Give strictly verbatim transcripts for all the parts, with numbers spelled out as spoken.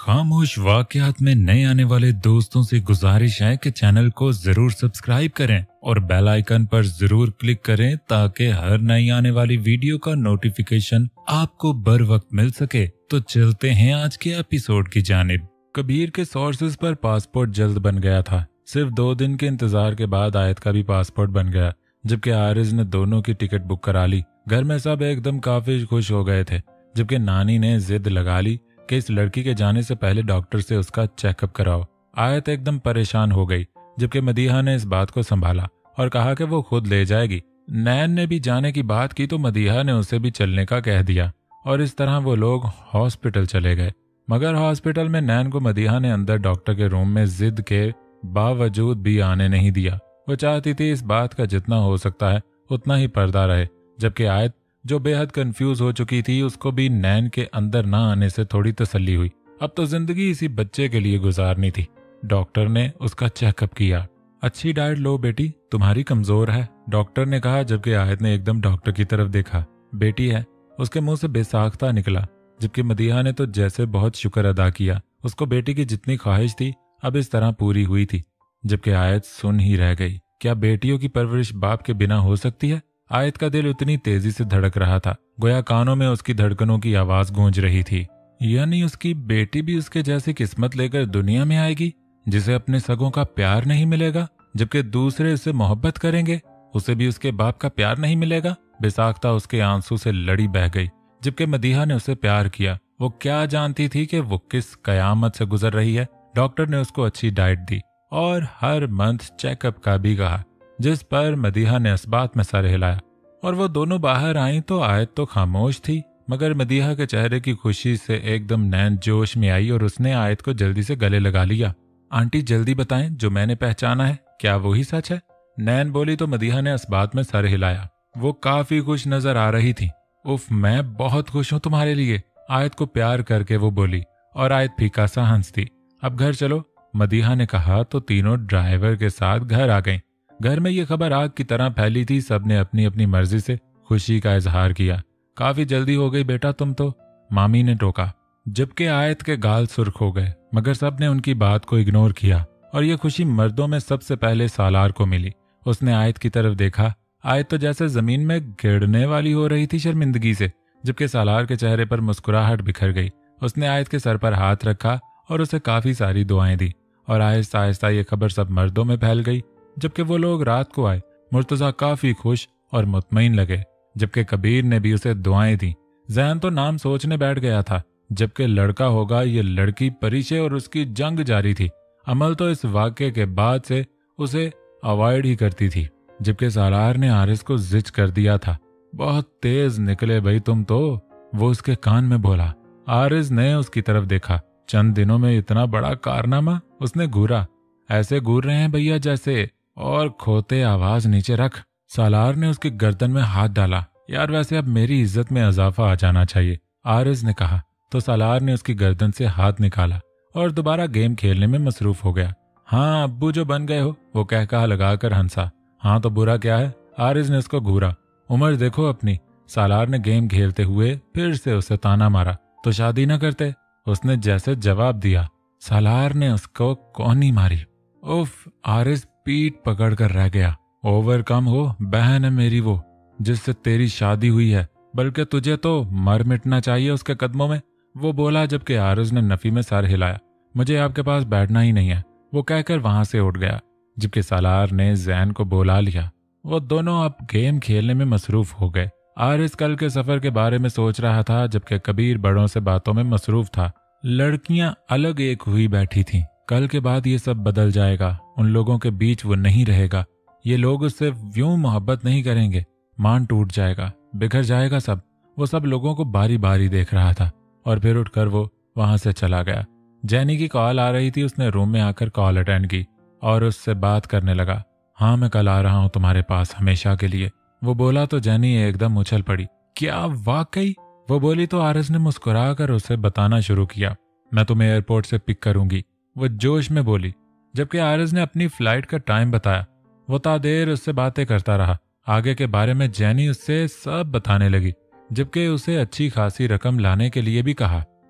खामोश वाकयात में नए आने वाले दोस्तों से गुजारिश है कि चैनल को जरूर सब्सक्राइब करें और बेल आइकन पर जरूर क्लिक करें ताकि हर नई आने वाली वीडियो का नोटिफिकेशन आपको बर वक्त मिल सके। तो चलते हैं आज के एपिसोड की जानिब। कबीर के सोर्सेज पर पासपोर्ट जल्द बन गया था। सिर्फ दो दिन के इंतजार के बाद आयत का भी पासपोर्ट बन गया, जबकि आरिज ने दोनों की टिकट बुक करा ली। घर में सब एकदम काफी खुश हो गए थे, जबकि नानी ने जिद लगा ली कि इस लड़की के जाने से पहले डॉक्टर से उसका चेकअप कराओ। आयत एकदम परेशान हो गई, जबकि मदीहा ने इस बात को संभाला और कहा कि वो खुद ले जाएगी। नैन ने भी जाने की बात की तो मदीहा ने उसे भी चलने का कह दिया और इस तरह वो लोग हॉस्पिटल चले गए। मगर हॉस्पिटल में नैन को मदीहा ने अंदर डॉक्टर के रूम में जिद के बावजूद भी आने नहीं दिया। वो चाहती थी इस बात का जितना हो सकता है उतना ही पर्दा रहे, जबकि आयत जो बेहद कंफ्यूज हो चुकी थी उसको भी नैन के अंदर ना आने से थोड़ी तसल्ली हुई। अब तो जिंदगी इसी बच्चे के लिए गुजारनी थी। डॉक्टर ने उसका चेकअप किया। अच्छी डाइट लो बेटी, तुम्हारी कमजोर है, डॉक्टर ने कहा, जबकि आयत ने एकदम डॉक्टर की तरफ देखा। बेटी है, उसके मुंह से बेसाख्ता निकला, जबकि मदीहा ने तो जैसे बहुत शुक्र अदा किया। उसको बेटी की जितनी ख्वाहिश थी अब इस तरह पूरी हुई थी, जबकि आयत सुन ही रह गई। क्या बेटियों की परवरिश बाप के बिना हो सकती है? आयत का दिल उतनी तेजी से धड़क रहा था, गोया कानों में उसकी धड़कनों की आवाज गूंज रही थी। यानी उसकी बेटी भी उसके जैसी किस्मत लेकर दुनिया में आएगी, जिसे अपने सगों का प्यार नहीं मिलेगा, जबकि दूसरे उसे मोहब्बत करेंगे, उसे भी उसके बाप का प्यार नहीं मिलेगा। बेसाख्ता उसके आंसू से लड़ी बह गई, जबकि मदीहा ने उसे प्यार किया। वो क्या जानती थी कि वो किस कयामत से गुजर रही है। डॉक्टर ने उसको अच्छी डाइट दी और हर मंथ चेकअप का भी कहा, जिस पर मदीहा ने इस बात में सर हिलाया। और वो दोनों बाहर आई तो आयत तो खामोश थी, मगर मदीहा के चेहरे की खुशी से एकदम नैन जोश में आई और उसने आयत को जल्दी से गले लगा लिया। आंटी जल्दी बताएं, जो मैंने पहचाना है क्या वही सच है? नैन बोली तो मदीहा ने इस बात में सर हिलाया। वो काफी खुश नजर आ रही थी। उफ, मैं बहुत खुश हूं तुम्हारे लिए, आयत को प्यार करके वो बोली, और आयत फीका सा हंसती। अब घर चलो, मदीहा ने कहा तो तीनों ड्राइवर के साथ घर आ गईं। घर में ये खबर आग की तरह फैली थी। सबने अपनी अपनी मर्जी से खुशी का इजहार किया। काफी जल्दी हो गई बेटा तुम तो, मामी ने टोका, जबकि आयत के गाल सुर्ख हो गए, मगर सबने उनकी बात को इग्नोर किया। और ये खुशी मर्दों में सबसे पहले सालार को मिली। उसने आयत की तरफ देखा। आयत तो जैसे जमीन में गिरने वाली हो रही थी शर्मिंदगी से, जबकि सालार के चेहरे पर मुस्कुराहट बिखर गई। उसने आयत के सर पर हाथ रखा और उसे काफी सारी दुआएं दी, और आहिस्ता आहिस्ता ये खबर सब मर्दों में फैल गई। जबकि वो लोग रात को आए, मुर्तजा काफी खुश और मुतमईन लगे, जबकि कबीर ने भी उसे दुआएं दी। जैन तो नाम सोचने बैठ गया था, जबकि लड़का होगा ये लड़की परिचय और उसकी जंग जारी थी। अमल तो इस वाक्य के बाद से उसे अवॉइड ही करती थी, जबकि सालार ने आरिस को जिच कर दिया था। बहुत तेज निकले भाई तुम तो, वो उसके कान में बोला। आरिस ने उसकी तरफ देखा। चंद दिनों में इतना बड़ा कारनामा? उसने घूरा। ऐसे घूर रहे हैं भैया जैसे, और खोते आवाज नीचे रख। सालार ने उसकी गर्दन में हाथ डाला। यार वैसे अब मेरी इज्जत में इजाफा आ जाना चाहिए, आरिज ने कहा, तो सालार ने उसकी गर्दन से हाथ निकाला और दोबारा गेम खेलने में मसरूफ हो गया। हाँ अब्बू जो बन गए हो, वो कह कहा लगाकर हंसा। हाँ तो बुरा क्या है? आरिज ने उसको घूरा। उम्र देखो अपनी। सालार ने गेम खेलते हुए फिर से उसे ताना मारा। तो शादी न करते? उसने जैसे जवाब दिया। सालार ने उसको कौनी मारी। उफ, आरिज पीठ पकड़ कर रह गया। ओवरकम हो, बहन है मेरी वो, जिससे तेरी शादी हुई है, बल्कि तुझे तो मर मिटना चाहिए उसके कदमों में, वो बोला, जबकि आरिज ने नफी में सर हिलाया। मुझे आपके पास बैठना ही नहीं है, वो कहकर वहां से उठ गया, जबकि सालार ने जैन को बुला लिया। वो दोनों अब गेम खेलने में मसरूफ हो गए। आरिज कल के सफर के बारे में सोच रहा था, जबकि कबीर बड़ों से बातों में मसरूफ था। लड़कियां अलग एक हुई बैठी थीं। कल के बाद ये सब बदल जाएगा। उन लोगों के बीच वो नहीं रहेगा। ये लोग उससे यूं मोहब्बत नहीं करेंगे। मान टूट जाएगा, बिखर जाएगा सब। वो सब लोगों को बारी बारी देख रहा था और फिर उठकर वो वहां से चला गया। जैनी की कॉल आ रही थी। उसने रूम में आकर कॉल अटेंड की और उससे बात करने लगा। हाँ मैं कल आ रहा हूँ तुम्हारे पास हमेशा के लिए, वो बोला तो जैनी एकदम उछल पड़ी। क्या वाकई? वो बोली तो आरिस ने मुस्कुरा कर उसे बताना शुरू किया। मैं तुम्हें एयरपोर्ट से पिक करूंगी, वो जोश में बोली, जबकि आरिस ने अपनी फ्लाइट का टाइम बताया। वो ता देर उससे बातें करता रहा। आगे के बारे में जैनी उससे सब बताने लगी, जबकि उसे अच्छी खासी रकम लाने के लिए भी कहा।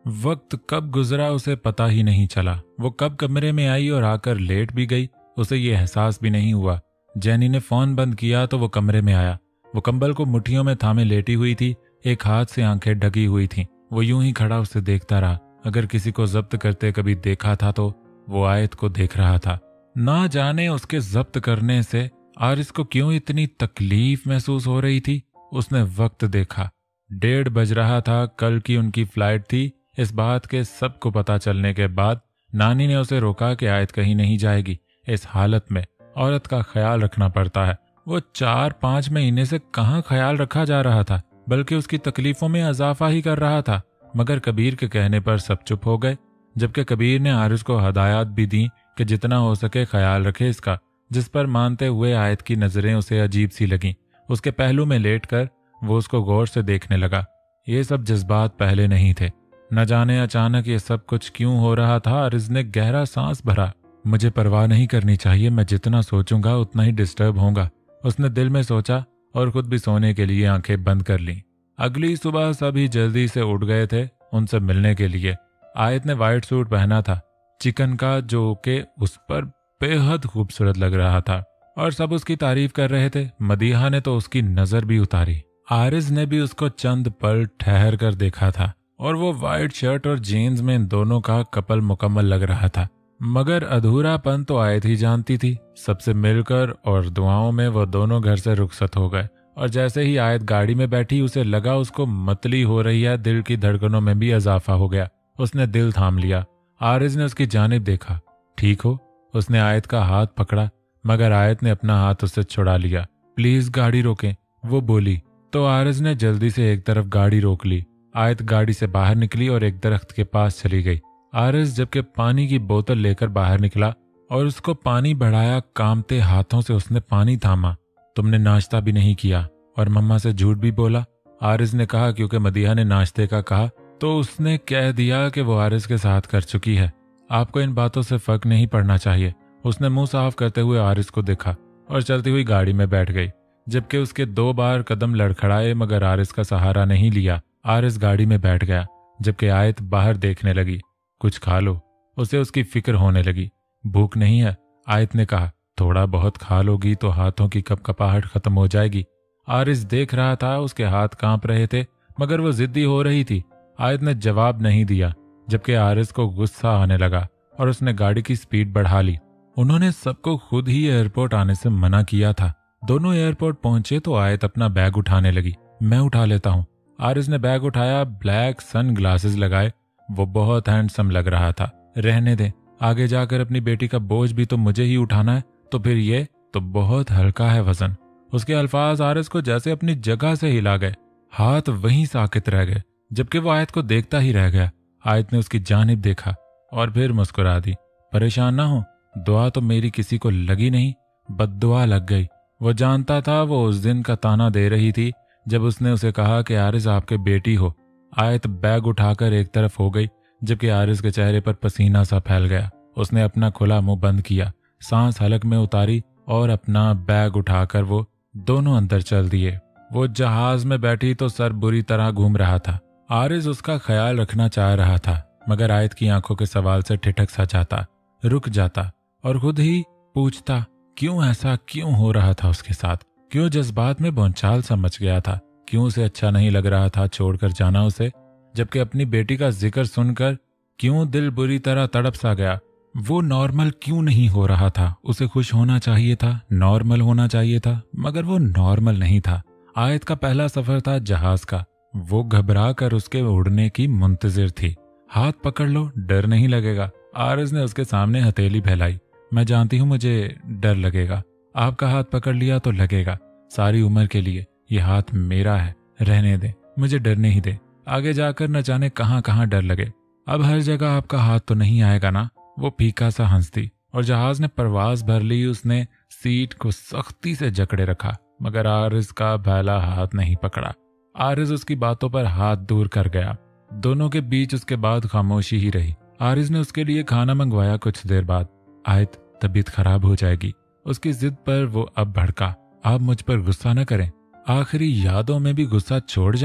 वक्त कब गुजरा उसे पता ही नहीं चला। वो कब कमरे में आई और आकर लेट भी गई, उसे ये एहसास भी नहीं हुआ। जैनी ने फोन बंद किया तो वो कमरे में आया। वो कंबल को मुट्ठियों में थामे लेटी हुई थी, एक हाथ से आंखें ढकी हुई थीं। वो यूं ही खड़ा उसे देखता रहा। अगर किसी को जब्त करते कभी देखा था तो वो आयत को देख रहा था। ना जाने उसके जब्त करने से आरिस को क्यों इतनी तकलीफ महसूस हो रही थी। उसने वक्त देखा, डेढ़ बज रहा था। कल की उनकी फ्लाइट थी। इस बात के सबको पता चलने के बाद नानी ने उसे रोका कि आयत कहीं नहीं जाएगी। इस हालत में औरत का ख्याल रखना पड़ता है। वो चार पांच महीने से कहाँ ख्याल रखा जा रहा था, बल्कि उसकी तकलीफों में इजाफा ही कर रहा था। मगर कबीर के कहने पर सब चुप हो गए, जबकि कबीर ने आरिस को हदायत भी दी कि जितना हो सके ख्याल रखे इसका, जिस पर मानते हुए आयत की नजरें उसे अजीब सी लगीं। उसके पहलू में लेटकर वो उसको गौर से देखने लगा। ये सब जज्बात पहले नहीं थे। न जाने अचानक ये सब कुछ क्यों हो रहा था। आरिस ने गहरा सांस भरा। मुझे परवाह नहीं करनी चाहिए, मैं जितना सोचूंगा उतना ही डिस्टर्ब होऊंगा, उसने दिल में सोचा और खुद भी सोने के लिए आंखें बंद कर लीं। अगली सुबह सभी जल्दी से उठ गए थे उनसे मिलने के लिए। आयत ने वाइट सूट पहना था, चिकन का, जो कि उस पर बेहद खूबसूरत लग रहा था और सब उसकी तारीफ कर रहे थे। मदीहा ने तो उसकी नजर भी उतारी। आरिस ने भी उसको चंद पल ठहर कर देखा था और वो वाइट शर्ट और जीन्स में इन दोनों का कपल मुकम्मल लग रहा था। मगर अधूरापन तो आयत ही जानती थी। सबसे मिलकर और दुआओं में वो दोनों घर से रुखसत हो गए और जैसे ही आयत गाड़ी में बैठी उसे लगा उसको मतली हो रही है। दिल की धड़कनों में भी इजाफा हो गया। उसने दिल थाम लिया। आरिस ने उसकी जानिब देखा। ठीक हो? उसने आयत का हाथ पकड़ा, मगर आयत ने अपना हाथ उससे छुड़ा लिया। प्लीज गाड़ी रोकें, वो बोली। तो आरिस ने जल्दी से एक तरफ गाड़ी रोक ली। आयत गाड़ी से बाहर निकली और एक दरख्त के पास चली गई। आरिस जबकि पानी की बोतल लेकर बाहर निकला और उसको पानी बढ़ाया, कांपते हाथों से उसने पानी थामा। तुमने नाश्ता भी नहीं किया और मम्मा से झूठ भी बोला, आरिस ने कहा। क्योंकि मदीहा ने नाश्ते का कहा तो उसने कह दिया कि वो आरिस के साथ कर चुकी है। आपको इन बातों से फर्क नहीं पड़ना चाहिए। उसने मुंह साफ करते हुए आरिस को देखा और चलती हुई गाड़ी में बैठ गई। जबकि उसके दो बार कदम लड़खड़ाए मगर आरिस का सहारा नहीं लिया। आरिस गाड़ी में बैठ गया, जबकि आयत बाहर देखने लगी। कुछ खा लो, उसे उसकी फिक्र होने लगी। भूख नहीं है? आयत ने कहा। थोड़ा बहुत खा लोगी तो हाथों की कपकपाहट खत्म हो जाएगी। आरिस देख रहा था, उसके हाथ कांप रहे थे मगर वो जिद्दी हो रही थी। आयत ने जवाब नहीं दिया, जबकि आरिस को गुस्सा आने लगा और उसने गाड़ी की स्पीड बढ़ा ली। उन्होंने सबको खुद ही एयरपोर्ट आने से मना किया था। दोनों एयरपोर्ट पहुंचे तो आयत अपना बैग उठाने लगी। मैं उठा लेता हूँ। आरिस ने बैग उठाया, ब्लैक सन ग्लासेस लगाए। वो बहुत हैंडसम लग रहा था। रहने दे, आगे जाकर अपनी बेटी का बोझ भी तो मुझे ही उठाना है, तो फिर ये तो बहुत हल्का है वजन। उसके अल्फाज आरिस को जैसे अपनी जगह से हिला गए। हाथ वहीं साकित रह गए, जबकि वो आयत को देखता ही रह गया। आयत ने उसकी जानिब देखा और फिर मुस्कुरा दी। परेशान ना हो, दुआ तो मेरी किसी को लगी नहीं, बद्दुआ लग गई। वो जानता था वो उस दिन का ताना दे रही थी जब उसने उसे कहा कि आरिस आपके बेटी हो। आयत बैग उठाकर एक तरफ हो गई, जबकि आरिस के चेहरे पर पसीना सा फैल गया। उसने अपना खुला मुंह बंद किया, सांस हलक में उतारी और अपना बैग उठाकर वो दोनों अंदर चल दिए। वो जहाज में बैठी तो सर बुरी तरह घूम रहा था। आरिस उसका ख्याल रखना चाह रहा था, मगर आयत की आंखों के सवाल से ठिठक सा जाता, रुक जाता और खुद ही पूछता क्यों ऐसा क्यों हो रहा था उसके साथ। क्यों जज्बात में बोंचाल सा मच गया था। क्यों उसे अच्छा नहीं लग रहा था छोड़कर जाना उसे, जबकि अपनी बेटी का जिक्र सुनकर क्यों दिल बुरी तरह तड़प सा गया। वो नॉर्मल क्यों नहीं हो रहा था? उसे खुश होना चाहिए था, नॉर्मल होना चाहिए था, मगर वो नॉर्मल नहीं था। आयत का पहला सफर था जहाज का। वो घबरा कर उसके उड़ने की मुंतजिर थी। हाथ पकड़ लो, डर नहीं लगेगा। आरिस ने उसके सामने हथेली फैलाई। मैं जानती हूँ मुझे डर लगेगा, आपका हाथ पकड़ लिया तो लगेगा, सारी उम्र के लिए ये हाथ मेरा है, रहने दे, मुझे डरने ही दे। आगे जाकर न जाने कहां कहां डर लगे। अब हर जगह आपका हाथ तो नहीं आएगा ना? वो फीका सा हंसती और जहाज ने परवाज भर ली। उसने सीट को सख्ती से जकड़े रखा, मगर आरिस का भैला हाथ नहीं पकड़ा। आरिस उसकी बातों पर हाथ दूर कर गया। दोनों के बीच उसके बाद खामोशी ही रही। आरिस ने उसके लिए खाना मंगवाया। कुछ देर बाद आयत तबीयत खराब हो जाएगी। उसकी जिद पर वो अब भड़का। आप मुझ पर गुस्सा न करें, आखिरी यादों में भी गुस्सा छोड़ जाएंगे?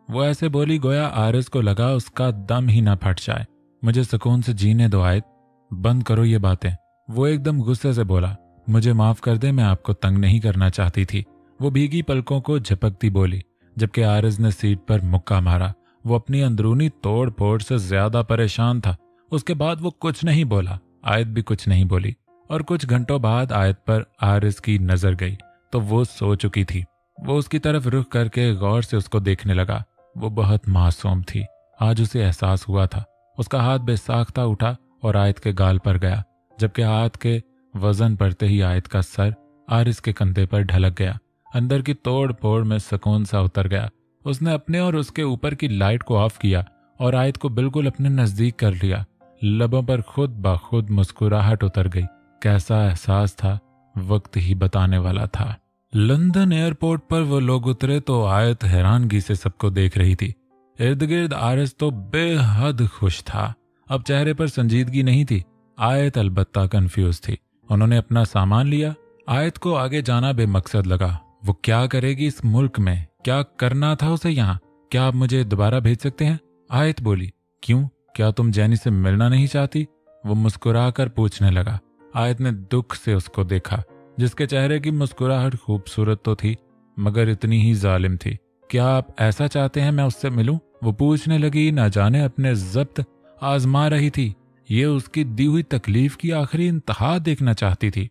वो ऐसे बोली गोया आरिस को लगा उसका दम ही ना फट जाए। मुझे सुकून से जीने दो आयत, बंद करो ये बातें। वो एकदम गुस्से से बोला, मुझे माफ कर दे, मैं आपको तंग नहीं करना चाहती थी। वो भीगी पलकों को झपकती बोली, जबकि आरिस ने सीट पर मुक्का मारा। वो अपनी अंदरूनी तोड़ फोड़ से ज्यादा परेशान था। उसके बाद वो कुछ नहीं बोला, आयत भी कुछ नहीं बोली। और कुछ घंटों बाद आयत पर आरिस की नजर गई तो वो सो चुकी थी। वो उसकी तरफ रुख करके गौर से उसको देखने लगा। वो बहुत मासूम थी। आज उसे एहसास हुआ था। उसका हाथ बेसाख्ता उठा और आयत के गाल पर गया, जबकि हाथ के वजन पड़ते ही आयत का सर आरिस के कंधे पर ढलक गया। अंदर की तोड़ फोड़ में सुकून सा उतर गया। उसने अपने और उसके ऊपर की लाइट को ऑफ किया और आयत को बिल्कुल अपने नजदीक कर लिया। लबों पर खुद ब खुद मुस्कुराहट उतर गई। कैसा एहसास था, वक्त ही बताने वाला था। लंदन एयरपोर्ट पर वो लोग उतरे तो आयत हैरानगी से सबको देख रही थी। इर्द गिर्द आरिस तो बेहद खुश था। अब चेहरे पर संजीदगी नहीं थी। आयत अलबत्ता कंफ्यूज थी। उन्होंने अपना सामान लिया। आयत को आगे जाना बेमकसद लगा। वो क्या करेगी इस मुल्क में, क्या करना था उसे यहाँ? क्या आप मुझे दोबारा भेज सकते हैं? आयत बोली, क्यों, क्या तुम जैनी से मिलना नहीं चाहती? वो मुस्कुराकर पूछने लगा। आयत ने दुख से उसको देखा, जिसके चेहरे की मुस्कुराहट खूबसूरत तो थी मगर इतनी ही जालिम थी। क्या आप ऐसा चाहते हैं मैं उससे मिलूं? वो पूछने लगी, ना जाने अपने जब्त आजमा रही थी। ये उसकी दी हुई तकलीफ की आखिरी इंतहा देखना चाहती थी।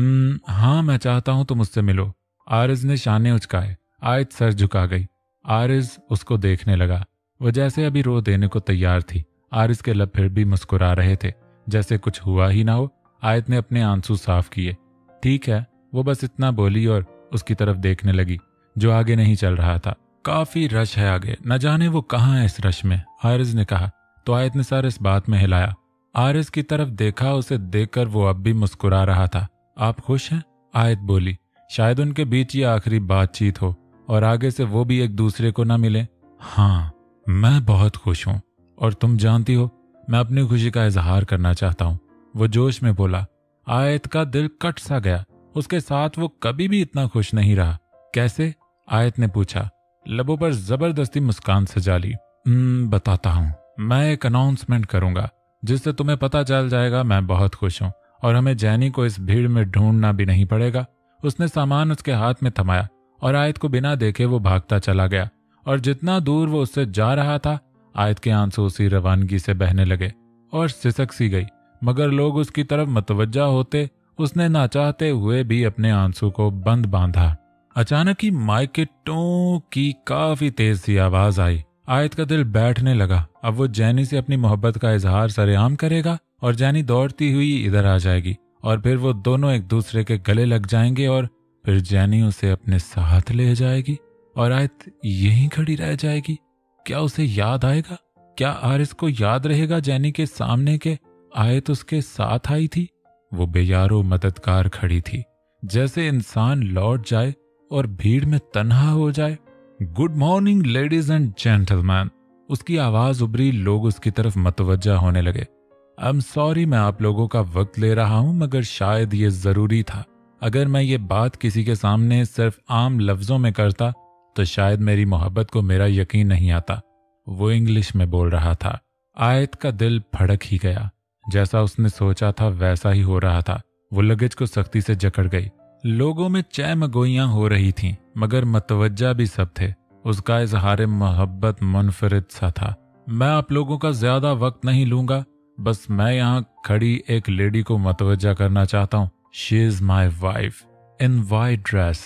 हाँ, मैं चाहता हूं तुम उससे मिलो। आरिस ने शाने उचकाए। आयत सर झुका गई। आरिस उसको देखने लगा। वो जैसे अभी रो देने को तैयार थी। आरिस के लब फिर भी मुस्कुरा रहे थे, जैसे कुछ हुआ ही ना हो। आयत ने अपने आंसू साफ किए। ठीक है, वो बस इतना बोली और उसकी तरफ देखने लगी, जो आगे नहीं चल रहा था। काफी रश है आगे, न जाने वो कहाँ है इस रश में, आरिस ने कहा। तो आयत ने सर इस बात में हिलाया। आरिस की तरफ देखा। उसे देखकर वो अब भी मुस्कुरा रहा था। आप खुश हैं? आयत बोली। शायद उनके बीच ये आखिरी बातचीत हो और आगे से वो भी एक दूसरे को ना मिले। हाँ, मैं बहुत खुश हूं और तुम जानती हो, मैं अपनी खुशी का इजहार करना चाहता हूं, वो जोश में बोला। आयत का दिल कट सा गया। उसके साथ वो कभी भी इतना खुश नहीं रहा। कैसे? आयत ने पूछा, लबों पर जबरदस्ती मुस्कान सजा ली। बताता हूं, मैं एक अनाउंसमेंट करूंगा जिससे तुम्हें पता चल जाएगा मैं बहुत खुश हूं और हमें जैनी को इस भीड़ में ढूंढना भी नहीं पड़ेगा। उसने सामान उसके हाथ में थमाया और आयत को बिना देखे वो भागता चला गया। और जितना दूर वो उससे जा रहा था, आयत के आंसू उसी रवानगी से बहने लगे और सिसक सी गई। मगर लोग उसकी तरफ मतवज्जा होते, उसने ना चाहते हुए भी अपने आंसू को बंद बांधा। अचानक ही माइक के टों की काफी तेज सी आवाज आई। आयत का दिल बैठने लगा। अब वो जैनी से अपनी मोहब्बत का इजहार सरेआम करेगा और जैनी दौड़ती हुई इधर आ जाएगी और फिर वो दोनों एक दूसरे के गले लग जाएंगे और फिर जैनी उसे अपने साथ ले जाएगी और आयत यहीं खड़ी रह जाएगी। क्या उसे याद आएगा? क्या आरिस को याद रहेगा जैनी के सामने के आयत उसके साथ आई थी? वो बेयारो मददगार खड़ी थी, जैसे इंसान लौट जाए और भीड़ में तन्हा हो जाए। Good morning ladies and gentleman, उसकी आवाज उभरी। लोग उसकी तरफ मतवज्जा होने लगे। आई एम सॉरी मैं आप लोगों का वक्त ले रहा हूं, मगर शायद ये जरूरी था। अगर मैं ये बात किसी के सामने सिर्फ आम लफ्जों में करता तो शायद मेरी मोहब्बत को मेरा यकीन नहीं आता। वो इंग्लिश में बोल रहा था। आयत का दिल फड़क ही गया। जैसा उसने सोचा था वैसा ही हो रहा था। वो लगेज को सख्ती से जकड़ गई। लोगों में चहमगोइयां हो रही थीं, मगर मतवज्जा भी सब थे। उसका इजहार मोहब्बत मुनफरिद सा था। मैं आप लोगों का ज्यादा वक्त नहीं लूंगा, बस मैं यहाँ खड़ी एक लेडी को मतवज्जा करना चाहता हूँ। She is my wife in white dress.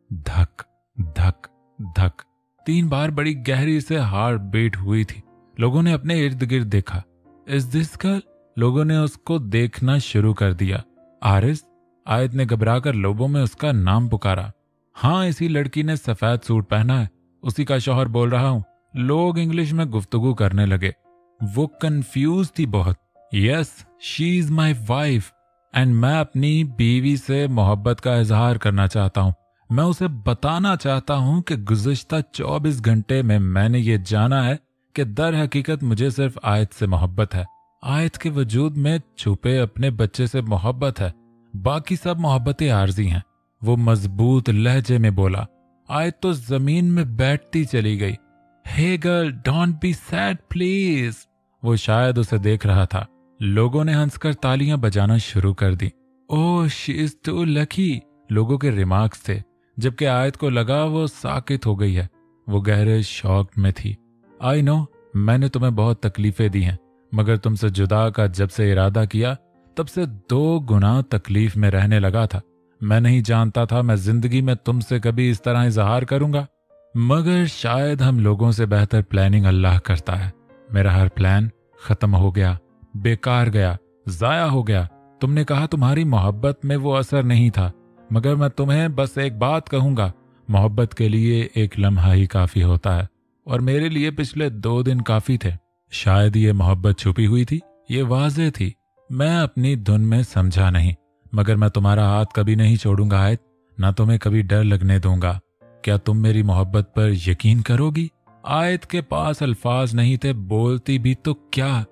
धक धक धक तीन बार बड़ी गहरी से हार्ट बीट हुई थी। लोगों ने अपने इर्द गिर्द देखा। Is this girl? लोगों ने उसको देखना शुरू कर दिया। आरिस? आयत ने घबराकर लोगों में उसका नाम पुकारा। हाँ, इसी लड़की ने सफेद सूट पहना है, उसी का शौहर बोल रहा हूँ। लोग इंग्लिश में गुफ्तगू करने लगे। वो कंफ्यूज थी बहुत। Yes, she is my wife and मैं अपनी बीवी से मोहब्बत का इजहार करना चाहता हूँ। मैं उसे बताना चाहता हूँ कि गुज़िश्ता चौबीस घंटे में मैंने ये जाना है कि दर हकीकत मुझे सिर्फ आयत से मोहब्बत है। आयत के वजूद में छुपे अपने बच्चे से मोहब्बत है, बाकी सब मोहब्बतें आर्जी हैं। वो मजबूत लहजे में बोला। आयत तो जमीन में बैठती चली गई। Hey girl don't be sad please. वो शायद उसे देख रहा था। लोगों ने हंसकर तालियां बजाना शुरू कर दी। Oh she is too lucky, लोगों के रिमार्क्स थे, जबकि आयत को लगा वो साकित हो गई है। वो गहरे शौक में थी। आई नो, मैंने तुम्हें बहुत तकलीफें दी हैं, मगर तुमसे जुदा का जब से इरादा किया तब से दो गुना तकलीफ में रहने लगा था। मैं नहीं जानता था मैं जिंदगी में तुमसे कभी इस तरह इजहार करूंगा, मगर शायद हम लोगों से बेहतर प्लानिंग अल्लाह करता है। मेरा हर प्लान खत्म हो गया, बेकार गया, जाया हो गया। तुमने कहा तुम्हारी मोहब्बत में वो असर नहीं था, मगर मैं तुम्हें बस एक बात कहूंगा, मोहब्बत के लिए एक लम्हा ही काफी होता है, और मेरे लिए पिछले दो दिन काफी थे। शायद ये मोहब्बत छुपी हुई थी, ये वाज़ेह थी, मैं अपनी धुन में समझा नहीं, मगर मैं तुम्हारा हाथ कभी नहीं छोड़ूंगा आयत, ना तुम्हें कभी डर लगने दूंगा। क्या तुम मेरी मोहब्बत पर यकीन करोगी? आयत के पास अल्फाज नहीं थे, बोलती भी तो क्या।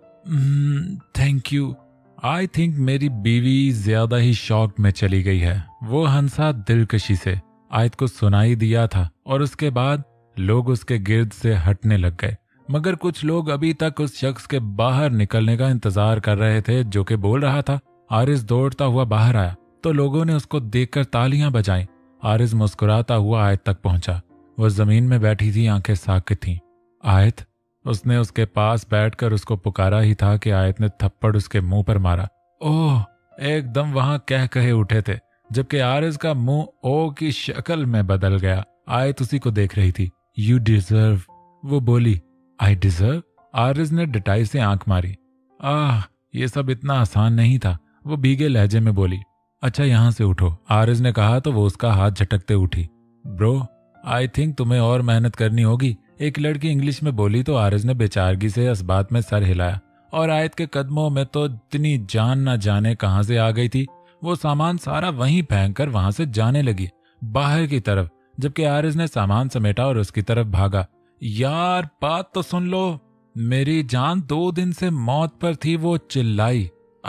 Thank you. आई थिंक मेरी बीवी ज्यादा ही शॉक में चली गई है। वो हंसा दिलकशी से। आयत को सुनाई दिया था और उसके बाद लोग उसके गिर्द से हटने लग गए, मगर कुछ लोग अभी तक उस शख्स के बाहर निकलने का इंतजार कर रहे थे जो कि बोल रहा था। आरिज दौड़ता हुआ बाहर आया तो लोगों ने उसको देखकर तालियां बजाईं। आरिज मुस्कुराता हुआ आयत तक पहुंचा। वो जमीन में बैठी थी, आंखें साकित थीं। आयत, उसने उसके पास बैठकर उसको पुकारा ही था कि आयत ने थप्पड़ उसके मुंह पर मारा। ओह, एकदम वहां कह कहे उठे थे, जबकि आरिज का मुंह ओ की शक्ल में बदल गया। आयत उसी को देख रही थी। यू डिजर्व, वो बोली। I deserve? आरिज ने डटाई से आंख मारी। आह, ये सब इतना आसान नहीं था, वो भीगे लहजे में बोली। अच्छा यहां से उठो, आरिज ने कहा तो वो उसका हाथ झटकते उठी। ब्रो, आई थिंक तुम्हें और मेहनत करनी होगी, एक लड़की इंग्लिश में बोली तो आरिज ने बेचारगी से इस बात में सर हिलाया, और आयत के कदमों में तो इतनी जान ना जाने कहां से आ गई थी। वो सामान सारा वहीं फेंक कर वहां से जाने लगी, बाहर की तरफ, जबकि आरिज ने सामान समेटा और उसकी तरफ भागा। यार बात तो सुन लो, मेरी जान दो दिन से मौत पर थी, वो चिल्लाई।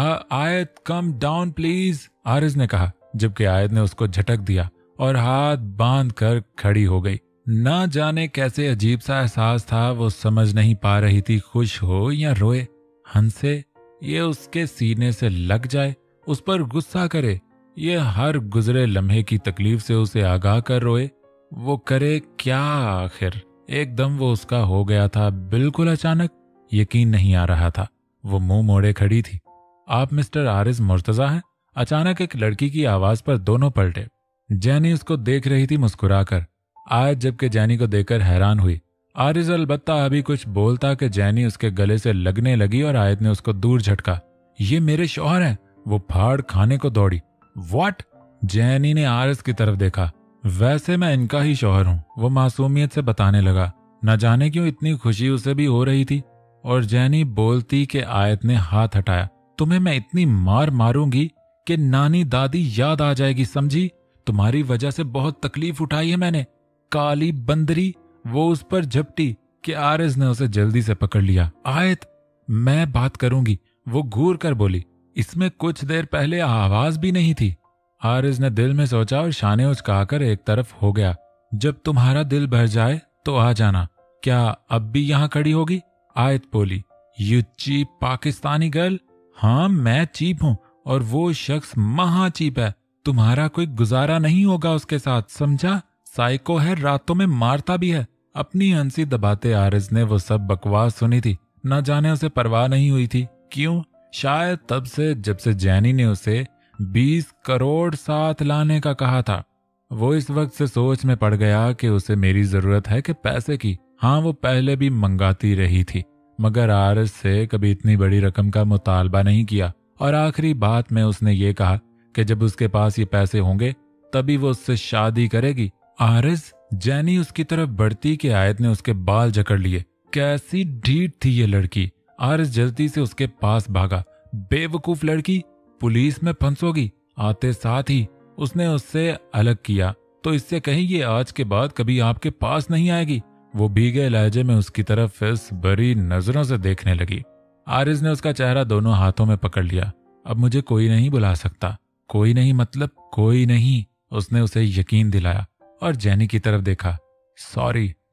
आयत कम डाउन प्लीज, आरिज ने कहा, जबकि आयत ने उसको झटक दिया और हाथ बांध कर खड़ी हो गई। ना जाने कैसे अजीब सा एहसास था, वो समझ नहीं पा रही थी खुश हो या रोए, हंसे, ये उसके सीने से लग जाए, उस पर गुस्सा करे, ये हर गुजरे लम्हे की तकलीफ से उसे आगाह कर रोए। वो करे क्या आखिर? एकदम वो उसका हो गया था, बिल्कुल अचानक, यकीन नहीं आ रहा था। वो मुंह मोड़े खड़ी थी। आप मिस्टर आरिज मुर्तजा हैं? अचानक एक लड़की की आवाज पर दोनों पलटे। जैनी उसको देख रही थी मुस्कुराकर। आज जबकि जैनी को देखकर हैरान हुई। आरिज अलबत्ता अभी कुछ बोलता कि जैनी उसके गले से लगने लगी और आयत ने उसको दूर झटका। ये मेरे शौहर हैं। वो फाड़ खाने को दौड़ी। व्हाट? जैनी ने आरिज की तरफ देखा। वैसे मैं इनका ही शौहर हूं, वो मासूमियत से बताने लगा। न जाने क्यों इतनी खुशी उसे भी हो रही थी। और जैनी बोलती कि आयत ने हाथ हटाया। तुम्हें मैं इतनी मार मारूंगी कि नानी दादी याद आ जाएगी, समझी? तुम्हारी वजह से बहुत तकलीफ उठाई है मैंने, काली बंदरी। वो उस पर झपटी कि आरिज ने उसे जल्दी से पकड़ लिया। आयत, मैं बात करूंगी, वो घूर कर बोली। इसमें कुछ देर पहले आवाज भी नहीं थी। आरिज ने दिल में सोचा और शाने उचकाकर एक तरफ हो गया। जब तुम्हारा दिल भर जाए तो आ जाना। क्या अब भी यहां खड़ी होगी? आयत बोली। You cheap Pakistani girl. हाँ, मैं चीप हूं और वो शख्स महा चीप है। तुम्हारा कोई गुजारा नहीं होगा उसके साथ, समझा? साइको है, रातों में मारता भी है। अपनी हंसी दबाते आरिज ने वो सब बकवास सुनी थी। न जाने उसे परवाह नहीं हुई थी। क्यों? शायद तब से जब से जैनी ने उसे बीस करोड़ साथ लाने का कहा था। वो इस वक्त से सोच में पड़ गया कि उसे मेरी जरूरत है कि पैसे की। हाँ, वो पहले भी मंगाती रही थी, मगर आरिज से कभी इतनी बड़ी रकम का मुतालबा नहीं किया। और आखिरी बात में उसने ये कहा कि जब उसके पास ये पैसे होंगे तभी वो उससे शादी करेगी। आरिज, जैनी उसकी तरफ बढ़ती कि आयत ने उसके बाल जकड़ लिए। कैसी ढीठ थी ये लड़की। आरिज जल्दी से उसके पास भागा। बेवकूफ लड़की, पुलिस में फंसोगी। आते साथ ही उसने उससे अलग किया तो इससे कहीं ये आज के बाद कभी आपके पास नहीं आएगी। वो भीगे लहजे में उसकी तरफ इस बड़ी नजरों से देखने लगी। आरिज ने उसका चेहरा दोनों हाथों में पकड़ लिया। अब मुझे कोई नहीं बुला सकता। कोई नहीं मतलब कोई नहीं, उसने उसे यकीन दिलाया और जैनी की तरफ देखा। सॉरी,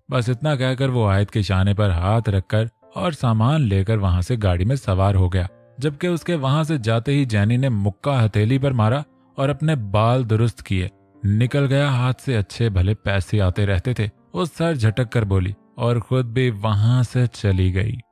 बस इतना कहकर वो आयत के शाने पर हाथ रखकर और सामान लेकर वहां से गाड़ी में सवार हो गया, जबकि उसके वहां से जाते ही जैनी ने मुक्का हथेली पर मारा और अपने बाल दुरुस्त किए। निकल गया, हाथ से अच्छे भले पैसे आते रहते थे। वो सर झटक कर बोली और खुद भी वहां से चली गई।